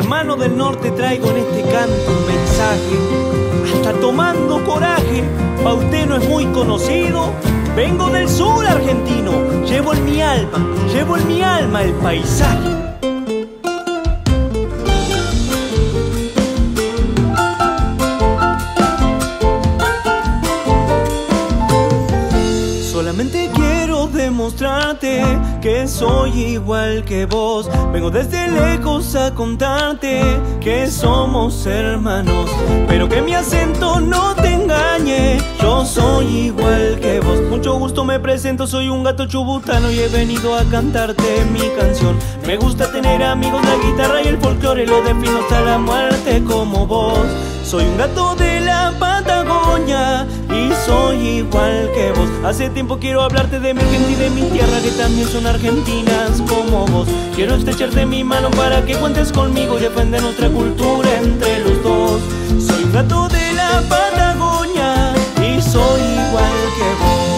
hermano del norte traigo en este canto un mensaje. Hasta tomando coraje, pa' usted no es muy conocido. Vengo del sur argentino, llevo en mi alma el paisaje. Solamente quiero demostrarte que soy igual que vos. Vengo desde lejos a contarte que somos hermanos, pero que mi acento no te engañe, yo soy igual que vos. Mucho gusto, me presento, soy un gato chubutano y he venido a cantarte mi canción. Me gusta tener amigos, la guitarra y el folclore, lo defino hasta la muerte como vos. Soy un gato de la Patagonia y soy igual que vos. Hace tiempo quiero hablarte de mi gente y de mi tierra, que también son argentinas como vos. Quiero estrecharte mi mano para que cuentes conmigo y defender nuestra cultura entre los dos. Soy un gato de la Patagonia y soy igual que vos.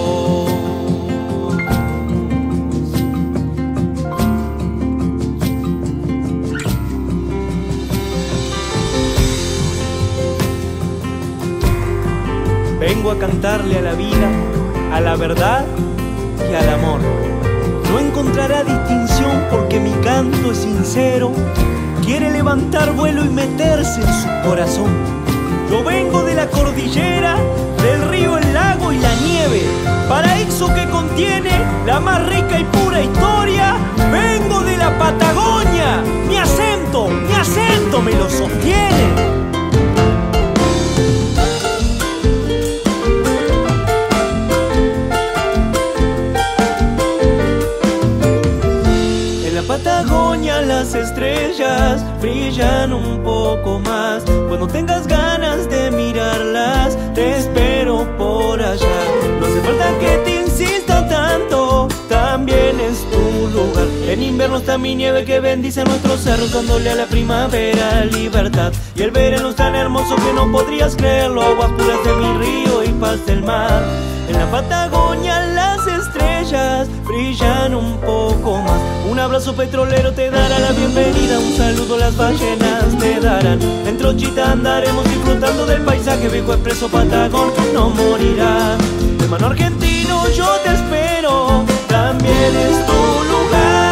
Vengo a cantarle a la vida, a la verdad y al amor. No encontrará distinción porque mi canto es sincero. Quiere levantar vuelo y meterse en su corazón. Yo vengo de la cordillera, del río, el lago y la nieve, paraíso que contiene la más rica y pura historia. Vengo de la Patagonia, mi acento me lo sostiene. Patagonia las estrellas brillan un poco más. Cuando tengas ganas de mirarlas, te espero por allá. No hace falta que te insista tanto, también es tu lugar. En invierno está mi nieve que bendice nuestros cerros, dándole a la primavera libertad. Y el verano es tan hermoso que no podrías creerlo, aguas puras de mi río y paz del mar. En la Patagonia las estrellas brillan un poco más. Un abrazo petrolero te dará la bienvenida, un saludo las ballenas te darán. En trochita andaremos disfrutando del paisaje, viejo expreso Patagón no morirá. Hermano argentino, yo te espero, también es tu lugar.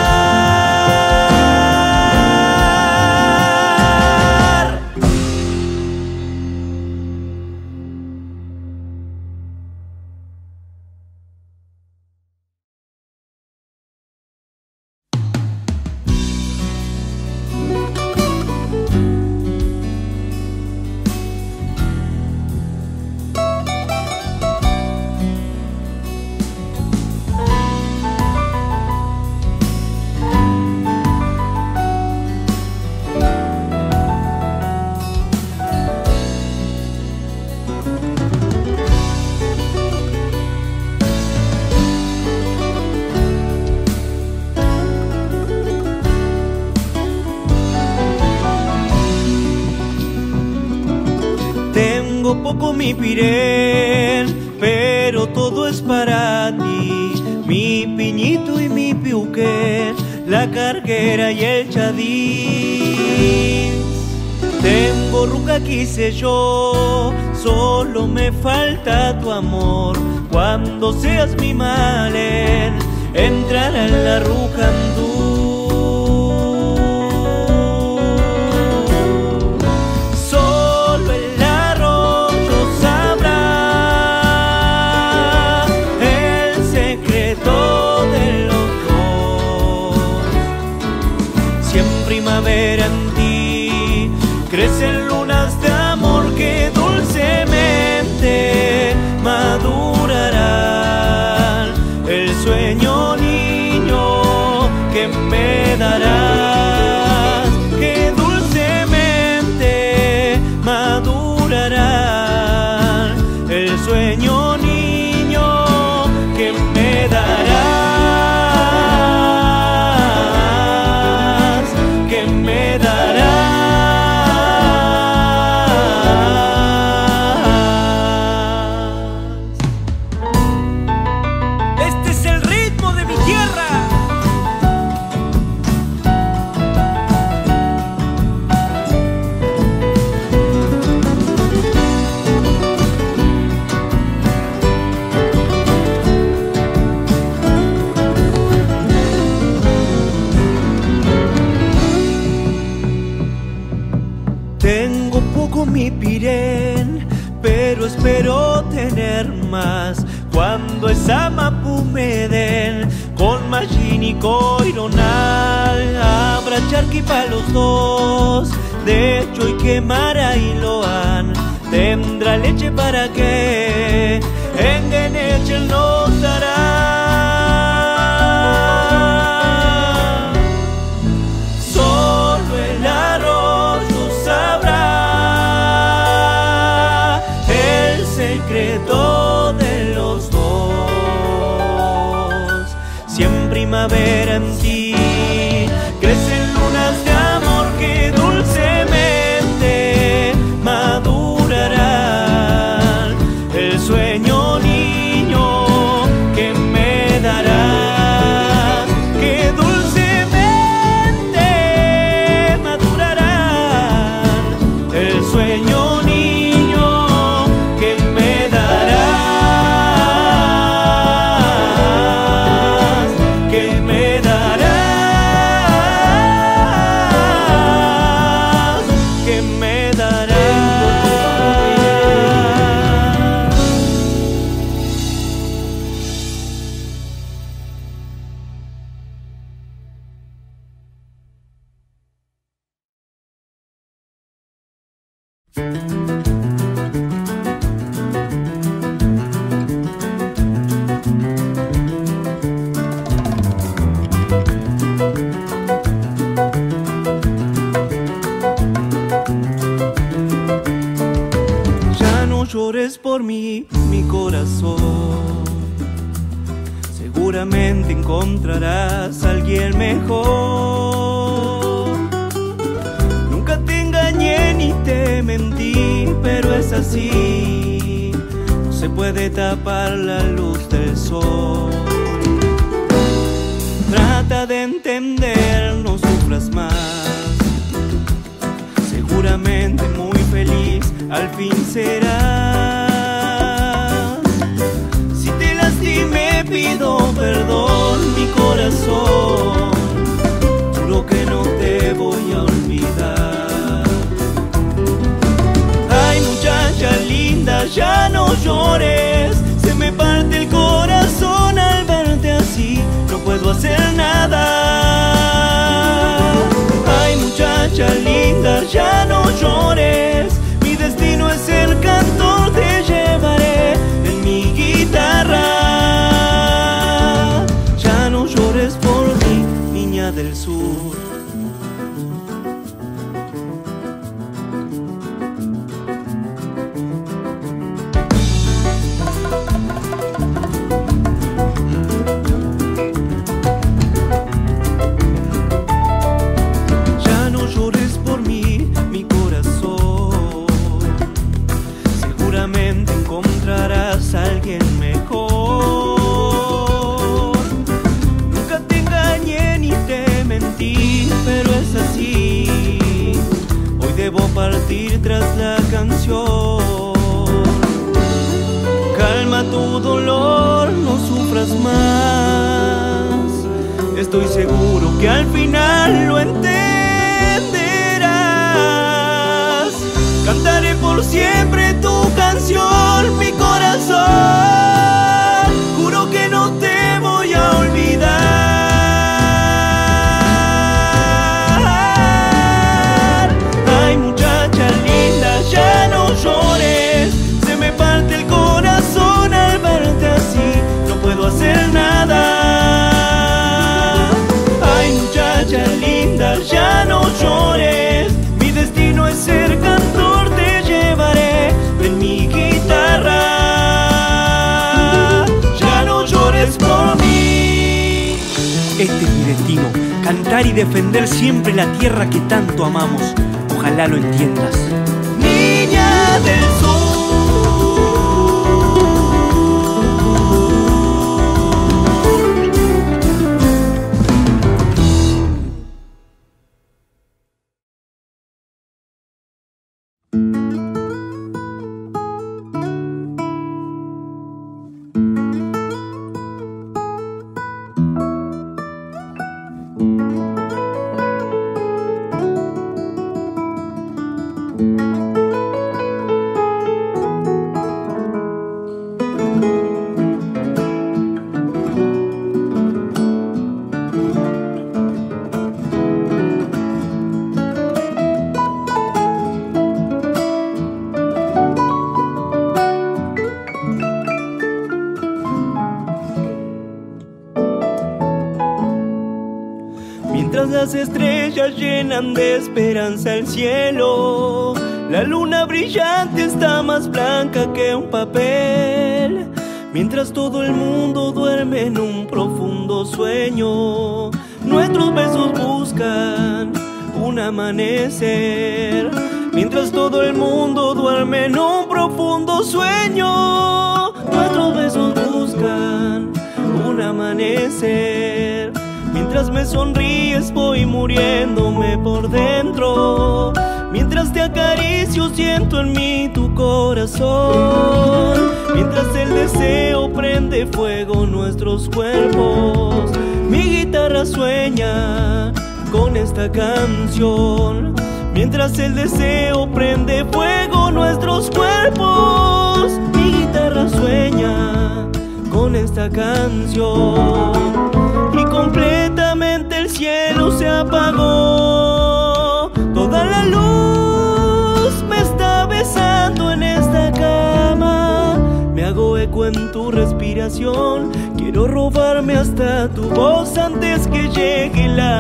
Poco mi pirén, pero todo es para ti. Mi piñito y mi piuquén, la carguera y el chadís. Tengo ruca, quise yo, solo me falta tu amor. Cuando seas mi malen, entrará en la rucandú. En ti crecen lunas de amor que dulcemente madurarán. El sueño, niño, que me darás, que dulcemente madurarán. El sueño, niño, que me darás. mi pirén, pero espero tener más cuando esa mapu me den. Con Machín y Coironal habrá charqui pa' los dos. De hecho, y quemara y loan tendrá leche para que en Genechel nos dará. Solo el arroyo sabrá el secreto de los dos. Si en primavera en ti crecen lunas de amor que dulcemente madurarán, el sueño niño que me darás, que dulcemente madurarán, el sueño niño que me darás, que me darás, que me darás. Ya no llores por mí, mi corazón. Seguramente encontrarás a alguien mejor. Nunca te engañé ni te mentí, pero es así. No se puede tapar la luz del sol. Trata de entender, no sufras más. Seguramente muy feliz al fin serás. Si te lastimé pido perdón, mi corazón. Juro que no te voy a olvidar. Ay, muchacha linda, ya no llores. Se me parte el corazón al verte así. No puedo hacer nada. Ay, muchacha linda, ya no llores. Mi destino es ser cantor, te llevaré en mi guitarra. Ya no llores por mí, niña del sur. Ya no llores por mí, mi corazón. Seguramente encontrarás a alguien mejor. Nunca te engañé ni te mentí, pero es así. Hoy debo partir tras la canción. Calma tu dolor, no sufras más. Estoy seguro que al final lo entenderás. Cantaré por siempre tu canción, mi corazón. Juro que no te voy a olvidar. Ay, muchacha linda, ya no llores. Se me parte el corazón al verte así. No puedo hacer nada. Ay, muchacha linda, ya no llores. Mi destino es ser cantor, te llevaré en mi guitarra. Ya no llores por mí. Este es mi destino, cantar y defender siempre la tierra que tanto amamos. Ojalá lo entiendas. Niña del sur. Todas las estrellas llenan de esperanza el cielo. La luna brillante está más blanca que un papel. Mientras todo el mundo duerme en un profundo sueño, nuestros besos buscan un amanecer. Mientras todo el mundo duerme en un profundo sueño, nuestros besos buscan un amanecer. Mientras me sonríes voy muriéndome por dentro. Mientras te acaricio siento en mí tu corazón. Mientras el deseo prende fuego nuestros cuerpos, mi guitarra sueña con esta canción. Mientras el deseo prende fuego nuestros cuerpos, mi guitarra sueña con esta canción. Y completamente el cielo se apagó. Toda la luz me está besando en esta cama. Me hago eco en tu respiración. Quiero robarme hasta tu voz antes que llegue la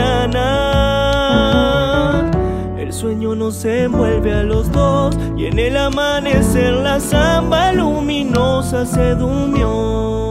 mañana. El sueño nos envuelve a los dos y en el amanecer la samba luminosa se durmió.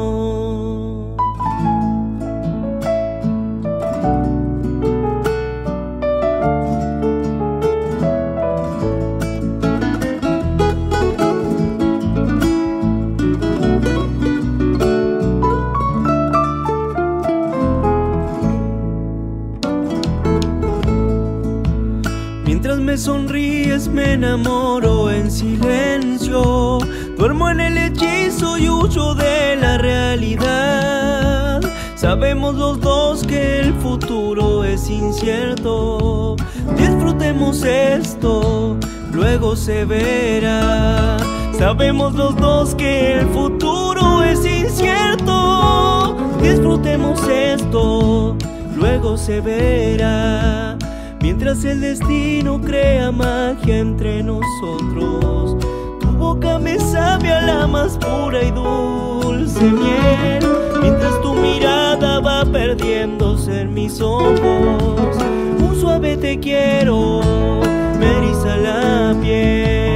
Mientras me sonríes me enamoro en silencio. Duermo en el hechizo y huyo de la realidad. Sabemos los dos que el futuro es incierto. Disfrutemos esto, luego se verá. Sabemos los dos que el futuro es incierto. Disfrutemos esto, luego se verá. Mientras el destino crea magia entre nosotros, tu boca me sabe a la más pura y dulce miel. Mientras tu mirada va perdiéndose en mis ojos, un suave te quiero me eriza la piel.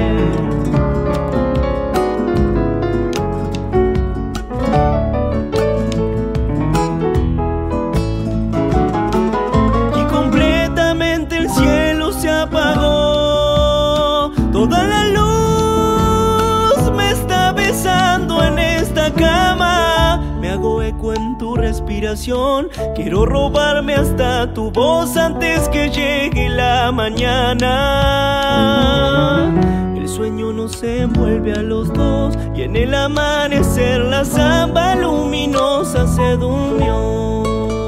Toda la luz me está besando en esta cama. Me hago eco en tu respiración. Quiero robarme hasta tu voz antes que llegue la mañana. El sueño nos envuelve a los dos y en el amanecer la samba luminosa se durmió.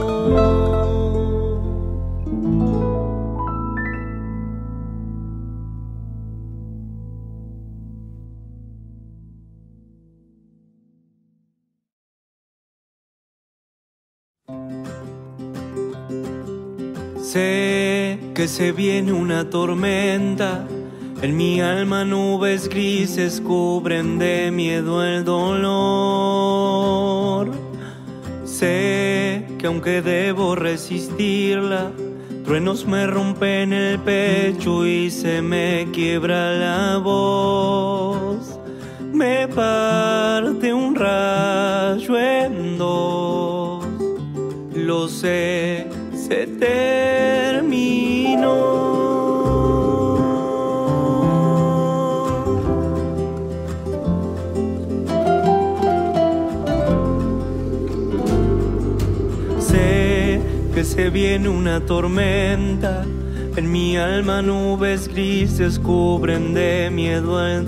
Sé que se viene una tormenta. En mi alma nubes grises cubren de miedo el dolor. Sé que aunque debo resistirla, truenos me rompen el pecho y se me quiebra la voz. Me parte un rayo en dos. Lo sé, se terminó. Sé que se viene una tormenta. En mi alma nubes grises cubren de miedo el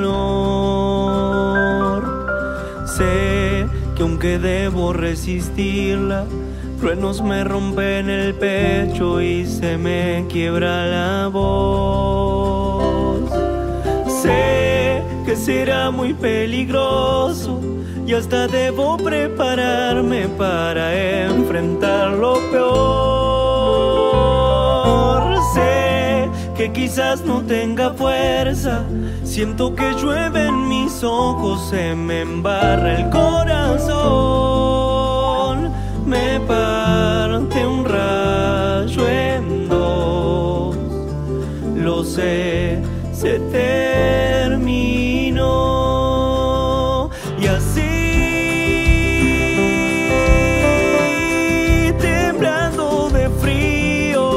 dolor. Sé que aunque debo resistirla, truenos me rompen el pecho y se me quiebra la voz. Sé que será muy peligroso y hasta debo prepararme para enfrentar lo peor. Sé que quizás no tenga fuerza, siento que llueve en mis ojos, se me embarra el corazón. Me parte un rayo lo sé, se terminó. Y así, temblando de frío,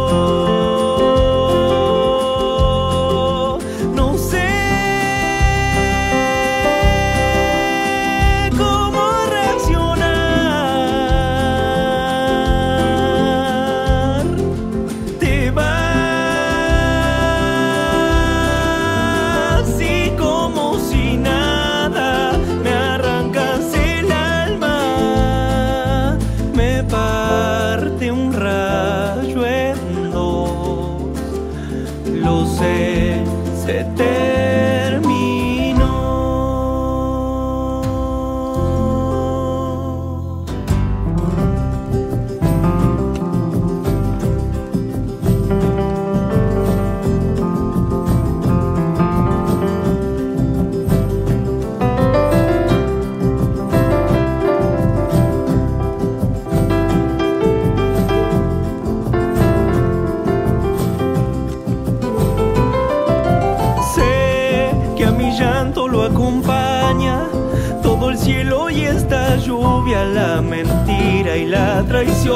no sé cómo reaccionar. Te vas y como si nada me arrancas el alma, me parte un rayo en dos. Lo sé, se terminó. Sé que a mi llanto lo acompaña todo el cielo y esta lluvia, la mentira y la traición.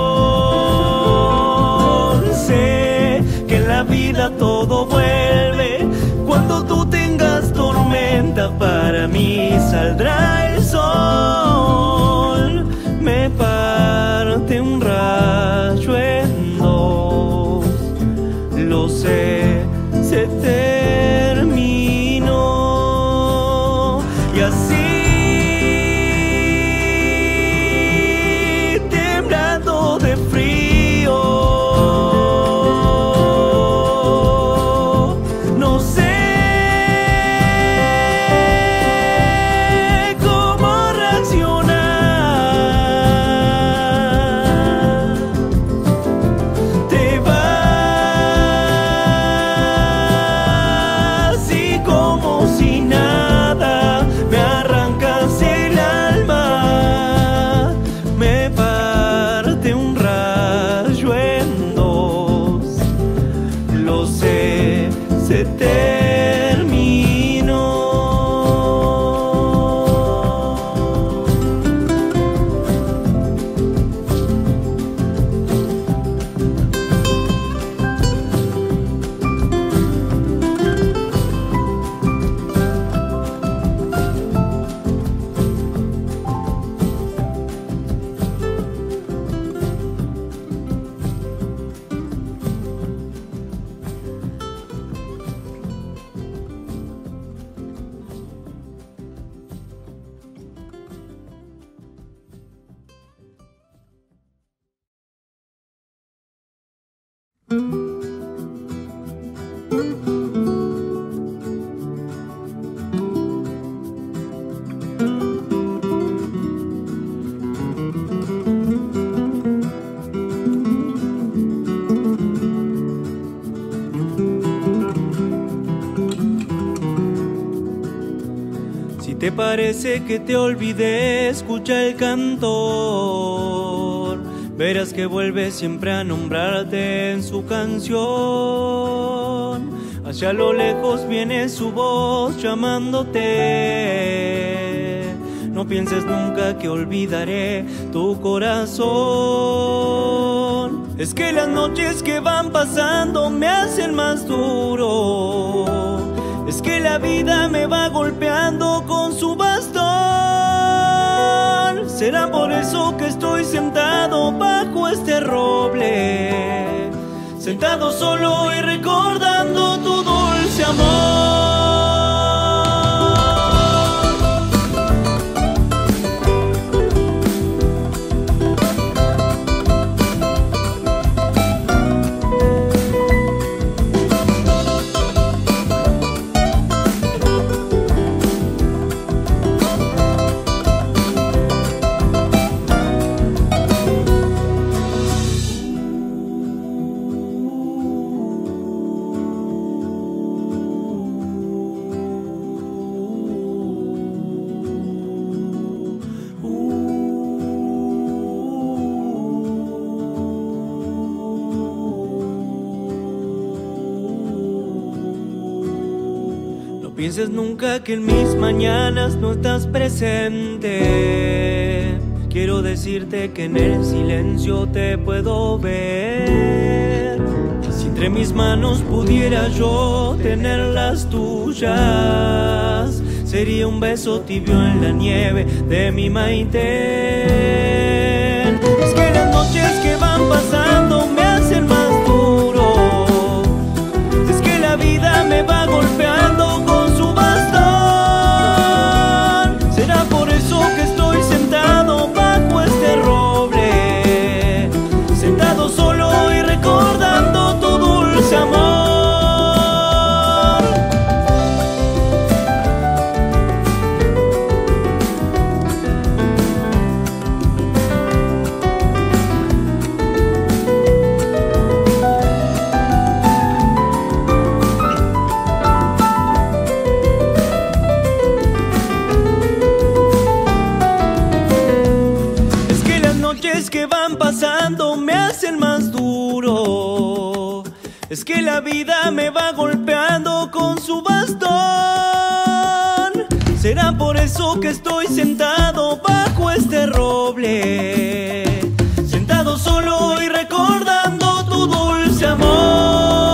Sé que en la vida todo vuelve, cuando tú tengas tormenta para mí saldrá el sol. Me parte un rayo en dos, lo sé, se terminó. Y así, temblando de frío, no sé cómo reaccionar. Te vas y como si nada me arrancas el alma, me parte un rayo en dos. Lo sé, se terminó. Si te parece que te olvidé, escucha el cantor. Verás que vuelve siempre a nombrarte en su canción. Hacia lo lejos viene su voz llamándote. No pienses nunca que olvidaré tu corazón. Es que las noches que van pasando me hacen más duro. Es que la vida me va golpeando con su bastón. Será por eso que estoy sentado bajo este roble, sentado solo y recordando tu dulce amor. pienses nunca que en mis mañanas no estás presente. Quiero decirte que en el silencio te puedo ver. Si entre mis manos pudiera yo tener las tuyas, sería un beso tibio en la nieve de mi Maite. Es que las noches que van pasando me hacen más duro. Es que la vida me va golpeando con su bastón. Será por eso que estoy sentado bajo este roble, sentado solo y recordando tu dulce amor. Que van pasando me hacen más duro. Es que la vida me va golpeando con su bastón. Será por eso que estoy sentado bajo este roble, sentado solo y recordando tu dulce amor.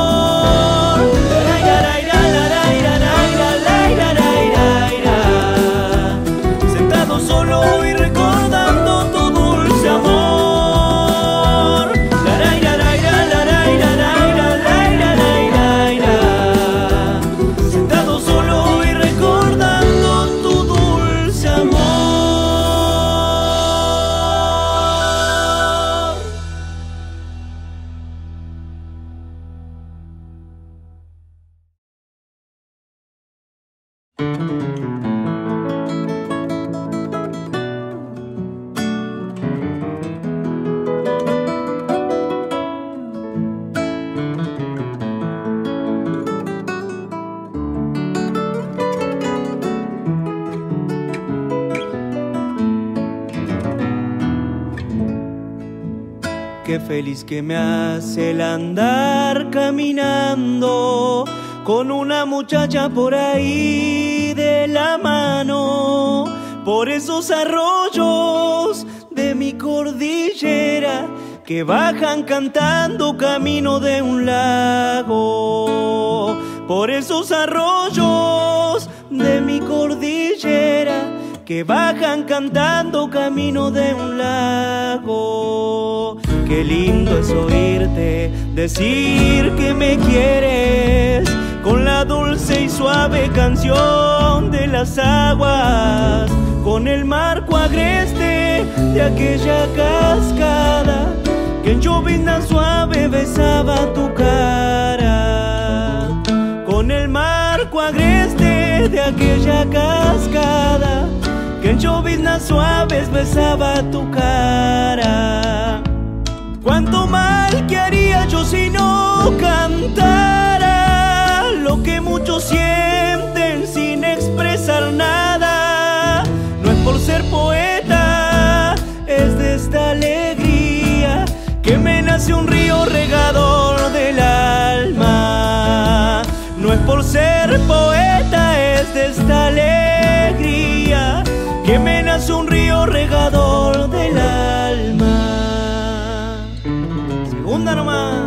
Sentado solo y recordando tu dulce amor. Sentado solo y recordando tu dulce amor. Qué feliz que me hace el andar caminando con una muchacha por ahí de la mano, por esos arroyos de mi cordillera que bajan cantando camino de un lago, por esos arroyos de mi cordillera que bajan cantando camino de un lago. Qué lindo es oírte decir que me quieres con la dulce y suave canción de las aguas, con el marco agreste de aquella cascada que en llovizna suave besaba tu cara, con el marco agreste de aquella cascada que en lloviznas suaves besaba tu cara. Cuánto mal que haría yo si no cantara lo que muchos sienten sin expresar nada. No es por ser poeta, es de esta alegría que me nace un río regador del alma. No es por ser poeta, es de esta alegría que me nace un río regador del alma. Segunda nomás.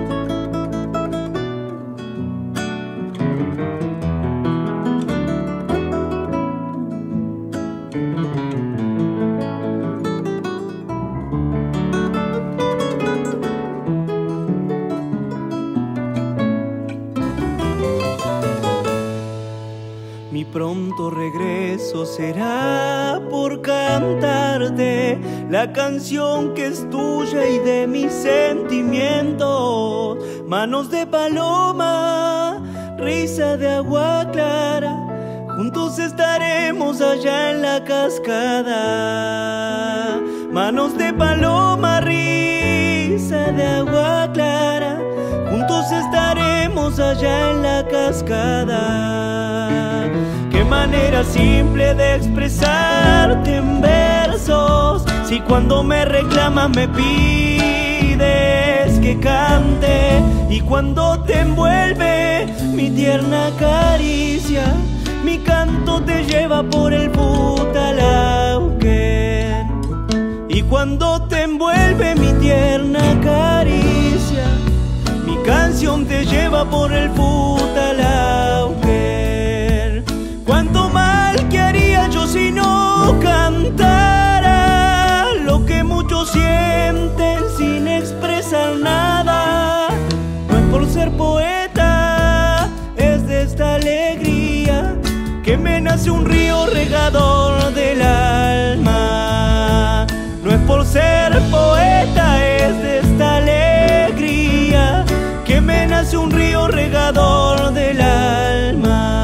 Mi pronto regreso será por cantarte la canción que es tuya y de mis sentimientos. Manos de paloma, risa de agua clara, juntos estaremos allá en la cascada. Manos de paloma, risa de agua clara, juntos estaremos allá en la cascada. Qué manera simple de expresarte en versos, si cuando me reclamas me pides que cante, y cuando te envuelve mi tierna caricia, mi canto te lleva por el Putalauquen. Y cuando te envuelve mi tierna caricia, mi canción te lleva por el Putalauquen. Cuánto mal que haría yo si no cantara lo que muchos sienten sin expresar nada. No es por ser poeta, es de esta alegría que me nace un río regador del alma. No es por ser poeta, es de esta alegría que me nace un río regador del alma.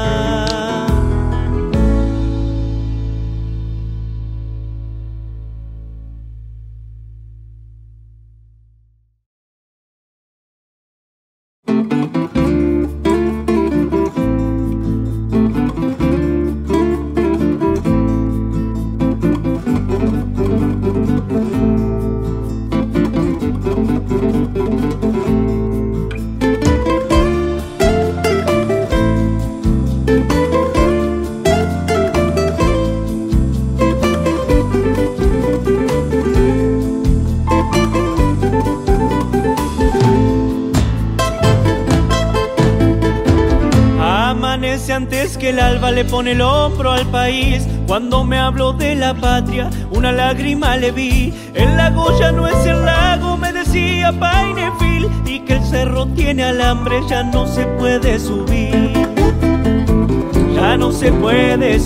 Antes que el alba le pone el hombro al país. Cuando me habló de la patria, una lágrima le vi. El lago ya no es el lago, me decía Painefil, y que el cerro tiene alambre, ya no se puede subir. Ya no se puede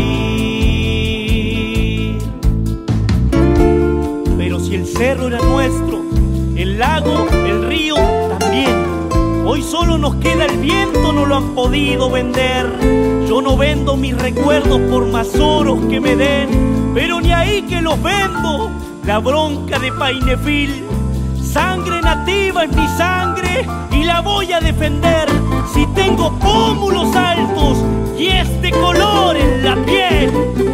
subir. Pero si el cerro era nuestro, el lago, el río también. Hoy solo nos queda el viento, no lo han podido vender. Yo no vendo mis recuerdos por más oros que me den, pero ni ahí que los vendo. La bronca de Painefil, sangre nativa es mi sangre y la voy a defender. Si tengo pómulos altos y este color en la piel.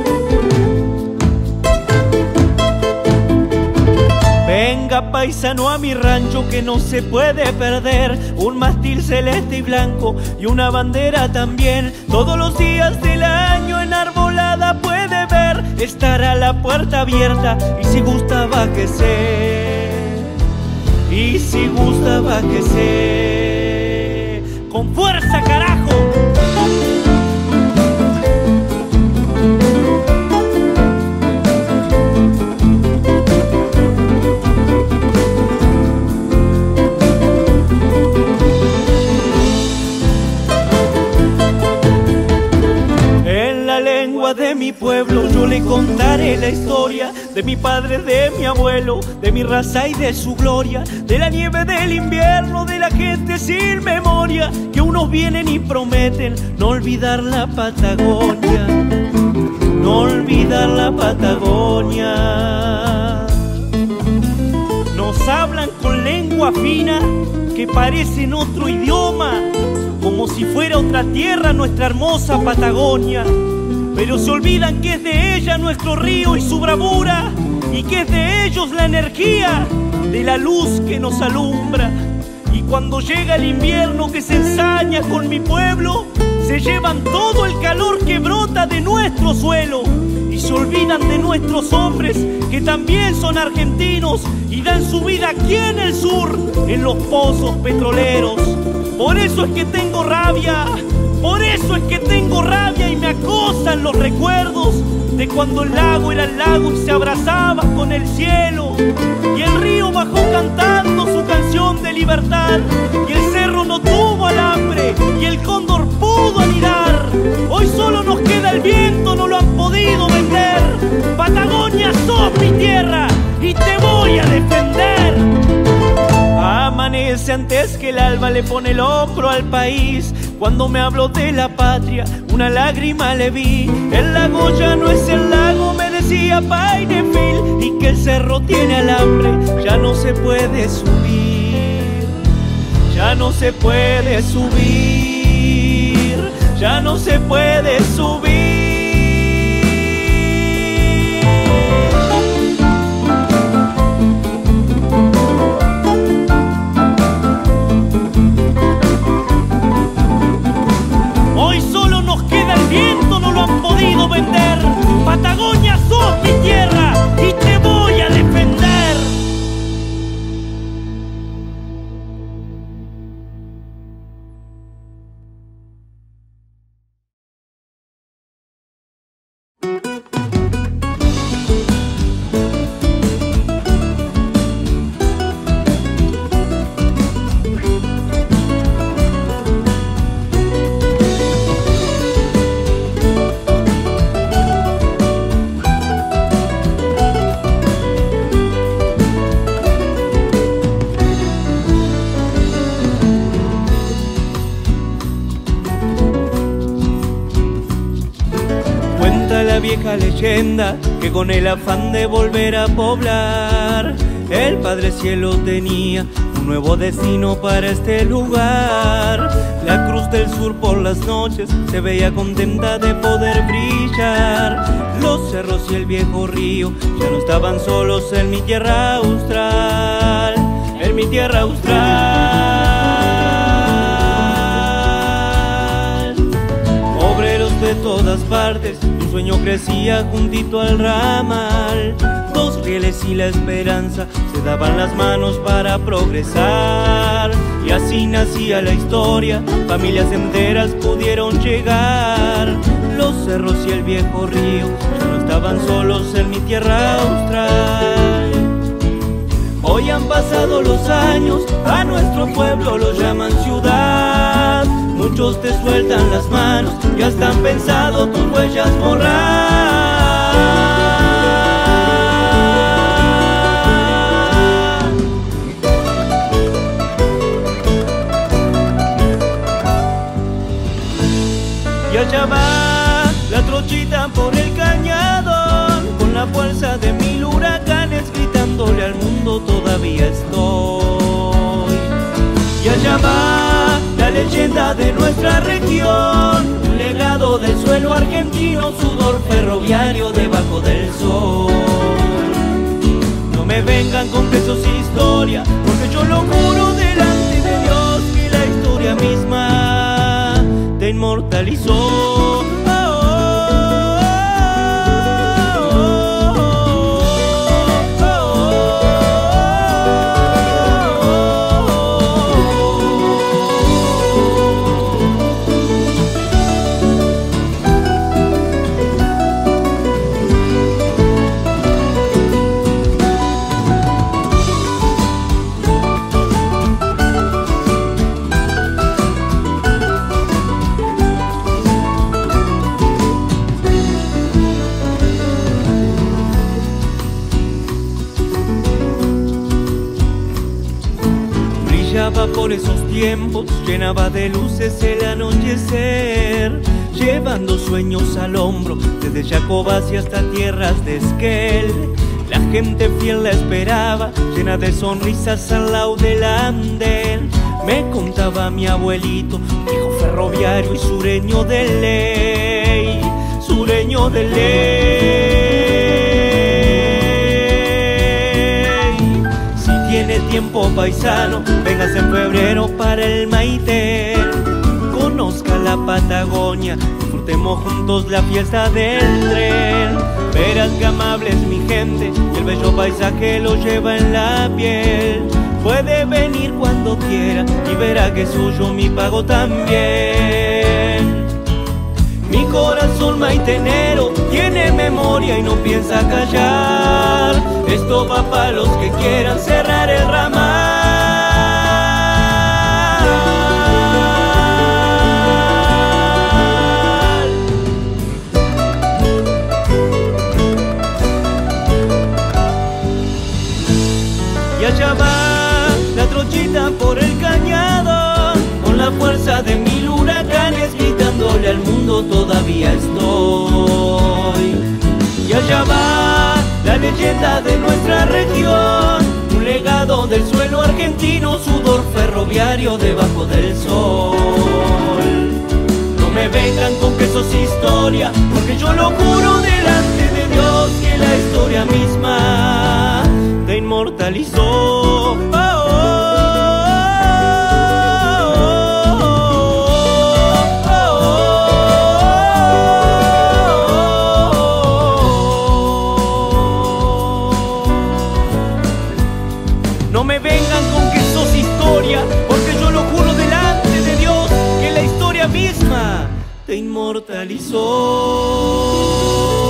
Venga paisano a mi rancho que no se puede perder. Un mástil celeste y blanco y una bandera también. Todos los días del año enarbolada puede ver. Estará la puerta abierta y si gusta bájese. Y si gusta bájese. ¡Con fuerza, carajo! De mi pueblo yo le contaré la historia de mi padre, de mi abuelo, de mi raza y de su gloria, de la nieve del invierno, de la gente sin memoria, que unos vienen y prometen no olvidar la Patagonia, no olvidar la Patagonia. Nos hablan con lengua fina que parecen otro idioma, como si fuera otra tierra nuestra hermosa Patagonia. Pero se olvidan que es de ella nuestro río y su bravura, y que es de ellos la energía de la luz que nos alumbra. Y cuando llega el invierno que se ensaña con mi pueblo, se llevan todo el calor que brota de nuestro suelo. Y se olvidan de nuestros hombres que también son argentinos y dan su vida aquí en el sur, en los pozos petroleros. Por eso es que tengo rabia. Por eso es que tengo rabia y me acosan los recuerdos de cuando el lago era el lago y se abrazaba con el cielo. Y el río bajó cantando su canción de libertad. Y el cerro no tuvo alambre y el cóndor pudo anidar. Hoy solo nos queda el viento, no lo han podido vender. Patagonia, sos mi tierra y te voy a defender. Amanece antes que el alba le pone el hombro al país. Cuando me habló de la patria, una lágrima le vi. El lago ya no es el lago, me decía Painefil, y que el cerro tiene alambre, ya no se puede subir. Ya no se puede subir. Ya no se puede subir. vieja leyenda que con el afán de volver a poblar, el Padre Cielo tenía un nuevo destino para este lugar. La Cruz del Sur por las noches se veía contenta de poder brillar. Los cerros y el viejo río ya no estaban solos en mi tierra austral, en mi tierra austral. Obreros de todas partes, un sueño crecía juntito al ramal. Dos rieles y la esperanza se daban las manos para progresar. Y así nacía la historia, familias enteras pudieron llegar. Los cerros y el viejo río ya no estaban solos en mi tierra austral. Hoy han pasado los años, a nuestro pueblo lo llaman ciudad. Muchos te sueltan las manos, ya están pensado tus huellas borrar. Y allá va la trochita por el cañadón, con la fuerza de 1000 huracanes, gritándole al mundo todavía estoy. Y allá va la leyenda de nuestra región, un legado del suelo argentino, sudor ferroviario debajo del sol. No me vengan con que sos historia, porque yo lo juro delante de Dios que la historia misma te inmortalizó. Por esos tiempos llenaba de luces el anochecer, llevando sueños al hombro desde Jacobasi hasta tierras de Esquel. La gente fiel la esperaba, llena de sonrisas al lado del andén. Me contaba mi abuelito, hijo ferroviario y sureño de ley, sureño de ley. Tiene tiempo paisano, vengas en febrero para el Maitel. Conozca la Patagonia, disfrutemos juntos la fiesta del tren. Verás que amable es mi gente y el bello paisaje lo lleva en la piel. Puede venir cuando quiera y verá que suyo mi pago también. Mi corazón maitenero tiene memoria y no piensa callar. Esto va para los que quieran cerrar el ramal. Y allá va la trochita por el cañadón, con la fuerza de 1000 huracanes, gritándole al mundo todavía estoy. Y allá va la leyenda de nuestra región, un legado del suelo argentino, sudor ferroviario debajo del sol. No me vengan con que sos historia, porque yo lo juro delante de Dios que la historia misma te inmortalizó. No me vengan con que sos historia, porque yo lo juro delante de Dios que la historia misma te inmortalizó.